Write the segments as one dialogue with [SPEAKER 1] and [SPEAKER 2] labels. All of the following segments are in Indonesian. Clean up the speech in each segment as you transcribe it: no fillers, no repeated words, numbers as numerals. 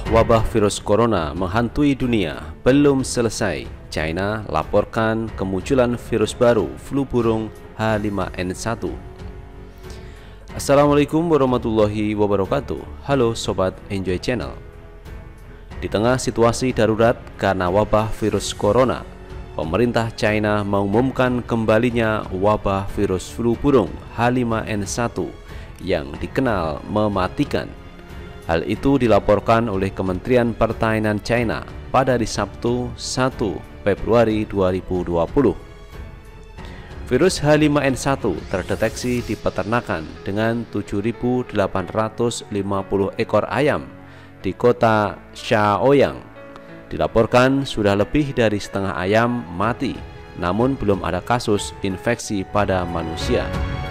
[SPEAKER 1] Wabah virus corona menghantui dunia belum selesai. China laporkan kemunculan virus baru flu burung H5N1. Assalamualaikum warahmatullahi wabarakatuh. Halo Sobat Enjoy Channel. Di tengah situasi darurat karena wabah virus corona, pemerintah China mengumumkan kembalinya wabah virus flu burung H5N1 yang dikenal mematikan. Hal itu dilaporkan oleh Kementerian Pertanian China pada hari Sabtu 1 Februari 2020. Virus H5N1 terdeteksi di peternakan dengan 7.850 ekor ayam di kota Shaoyang. Dilaporkan sudah lebih dari setengah ayam mati, namun belum ada kasus infeksi pada manusia.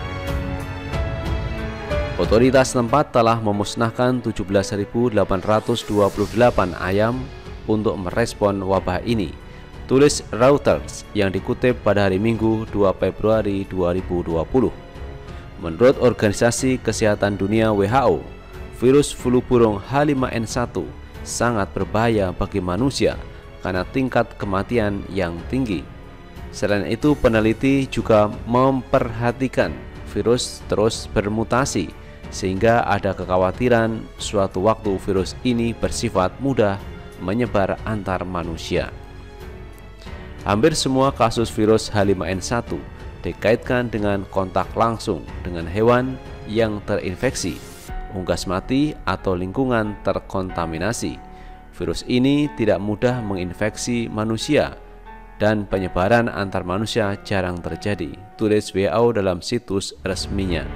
[SPEAKER 1] Otoritas tempat telah memusnahkan 17.828 ayam untuk merespon wabah ini, tulis Reuters yang dikutip pada hari Minggu 2 Februari 2020. Menurut Organisasi Kesehatan Dunia WHO, virus flu burung H5N1 sangat berbahaya bagi manusia karena tingkat kematian yang tinggi. Selain itu, peneliti juga memperhatikan virus terus bermutasi, sehingga ada kekhawatiran suatu waktu virus ini bersifat mudah menyebar antar manusia. Hampir semua kasus virus H5N1 dikaitkan dengan kontak langsung dengan hewan yang terinfeksi, unggas mati, atau lingkungan terkontaminasi. Virus ini tidak mudah menginfeksi manusia dan penyebaran antar manusia jarang terjadi, tulis WHO dalam situs resminya.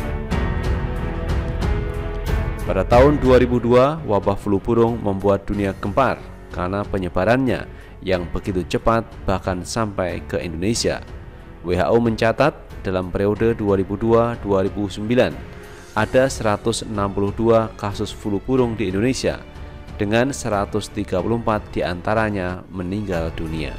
[SPEAKER 1] Pada tahun 2002, wabah flu burung membuat dunia gempar karena penyebarannya yang begitu cepat bahkan sampai ke Indonesia. WHO mencatat dalam periode 2002-2009 ada 162 kasus flu burung di Indonesia dengan 134 diantaranya meninggal dunia.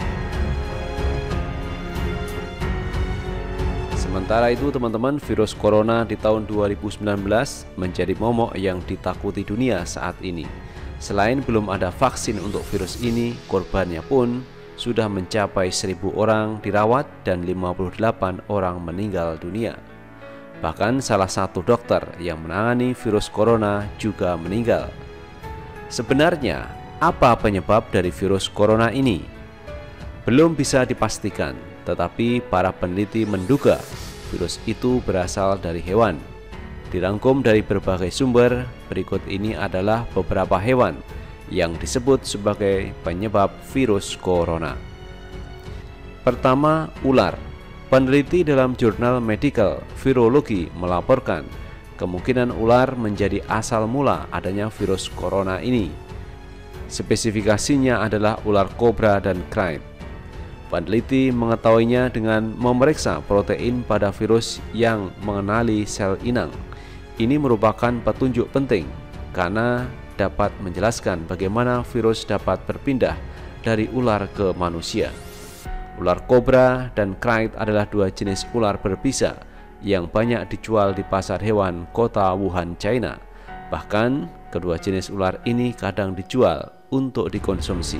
[SPEAKER 1] Sementara itu teman-teman, virus corona di tahun 2019 menjadi momok yang ditakuti dunia saat ini. Selain belum ada vaksin untuk virus ini, korbannya pun sudah mencapai 1.000 orang dirawat dan 58 orang meninggal dunia. Bahkan salah satu dokter yang menangani virus corona juga meninggal. Sebenarnya, apa penyebab dari virus corona ini? Belum bisa dipastikan, tetapi para peneliti menduga virus itu berasal dari hewan. Dirangkum dari berbagai sumber, berikut ini adalah beberapa hewan yang disebut sebagai penyebab virus corona. Pertama, ular. Peneliti dalam jurnal Medical Virology melaporkan kemungkinan ular menjadi asal mula adanya virus corona ini. Spesifikasinya adalah ular kobra dan krait. Peneliti mengetahuinya dengan memeriksa protein pada virus yang mengenali sel inang. Ini merupakan petunjuk penting karena dapat menjelaskan bagaimana virus dapat berpindah dari ular ke manusia. Ular kobra dan krait adalah dua jenis ular berbisa yang banyak dijual di pasar hewan kota Wuhan, China. Bahkan, kedua jenis ular ini kadang dijual untuk dikonsumsi.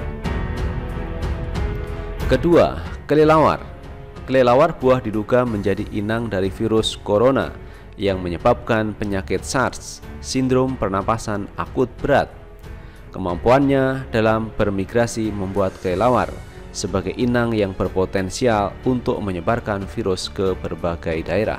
[SPEAKER 1] Kedua, kelelawar. Kelelawar buah diduga menjadi inang dari virus corona yang menyebabkan penyakit SARS, sindrom pernapasan akut berat. Kemampuannya dalam bermigrasi membuat kelelawar sebagai inang yang berpotensial untuk menyebarkan virus ke berbagai daerah.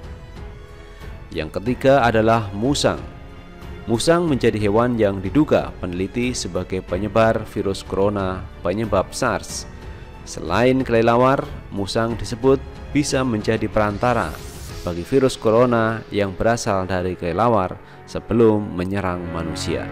[SPEAKER 1] Yang ketiga adalah musang. Musang menjadi hewan yang diduga peneliti sebagai penyebar virus corona penyebab SARS. Selain kelelawar, musang disebut bisa menjadi perantara bagi virus corona yang berasal dari kelelawar sebelum menyerang manusia.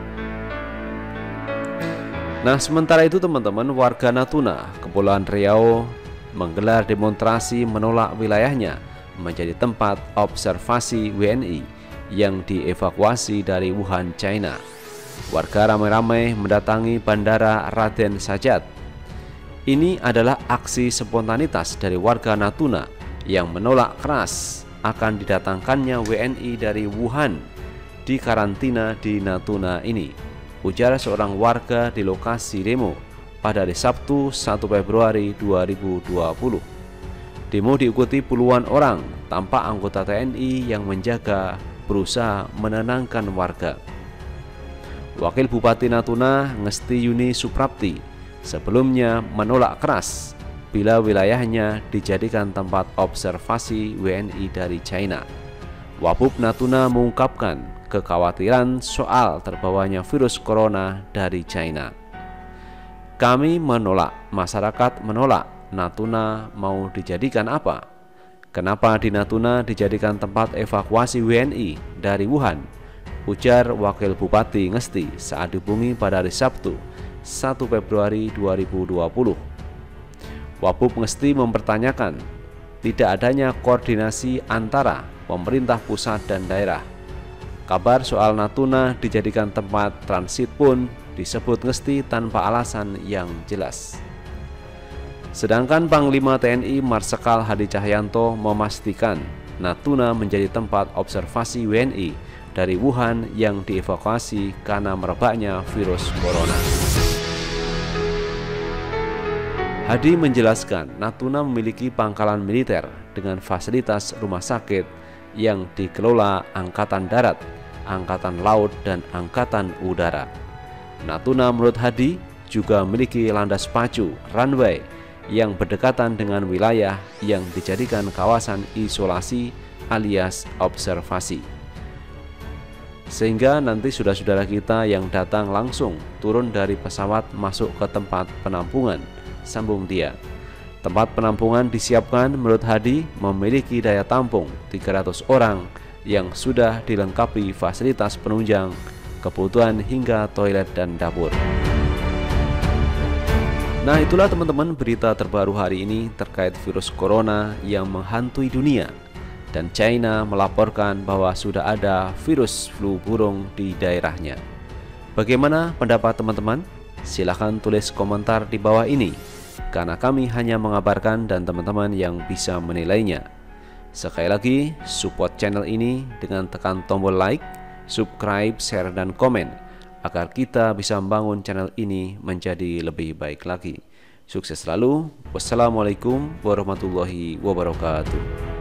[SPEAKER 1] Nah, sementara itu teman-teman, warga Natuna, Kepulauan Riau menggelar demonstrasi menolak wilayahnya menjadi tempat observasi WNI yang dievakuasi dari Wuhan, China. Warga ramai-ramai mendatangi Bandara Raden Sajat. Ini adalah aksi spontanitas dari warga Natuna yang menolak keras akan didatangkannya WNI dari Wuhan di karantina di Natuna ini. ujar seorang warga di lokasi demo pada hari Sabtu 1 Februari 2020. Demo diikuti puluhan orang tanpa anggota TNI yang menjaga berusaha menenangkan warga. Wakil Bupati Natuna Ngesti Yuni Suprapti sebelumnya menolak keras bila wilayahnya dijadikan tempat observasi WNI dari China. Wabub Natuna mengungkapkan kekhawatiran soal terbawanya virus corona dari China. Kami menolak, masyarakat menolak. Natuna mau dijadikan apa? Kenapa di Natuna dijadikan tempat evakuasi WNI dari Wuhan? Ujar Wakil Bupati Ngesti saat dihubungi pada hari Sabtu 1 Februari 2020. Wabub Ngesti mempertanyakan tidak adanya koordinasi antara pemerintah pusat dan daerah. Kabar soal Natuna dijadikan tempat transit pun disebut Ngesti tanpa alasan yang jelas. Sedangkan Panglima TNI Marsikal Hadi Cahyanto memastikan Natuna menjadi tempat observasi WNI dari Wuhan yang dievakuasi karena merebaknya virus corona. Hadi menjelaskan Natuna memiliki pangkalan militer dengan fasilitas rumah sakit yang dikelola Angkatan Darat, Angkatan Laut, dan Angkatan Udara. Natuna menurut Hadi juga memiliki landas pacu, runway, yang berdekatan dengan wilayah yang dijadikan kawasan isolasi alias observasi. Sehingga nanti saudara-saudara kita yang datang langsung turun dari pesawat masuk ke tempat penampungan, sambung dia. Tempat penampungan disiapkan menurut Hadi memiliki daya tampung 300 orang yang sudah dilengkapi fasilitas penunjang, kebutuhan hingga toilet dan dapur. Nah, itulah teman-teman berita terbaru hari ini terkait virus corona yang menghantui dunia. Dan China melaporkan bahwa sudah ada virus flu burung di daerahnya. Bagaimana pendapat teman-teman? Silahkan tulis komentar di bawah ini, karena kami hanya mengabarkan dan teman-teman yang bisa menilainya. Sekali lagi, support channel ini dengan tekan tombol like, subscribe, share, dan komen, agar kita bisa membangun channel ini menjadi lebih baik lagi. Sukses selalu. Wassalamualaikum warahmatullahi wabarakatuh.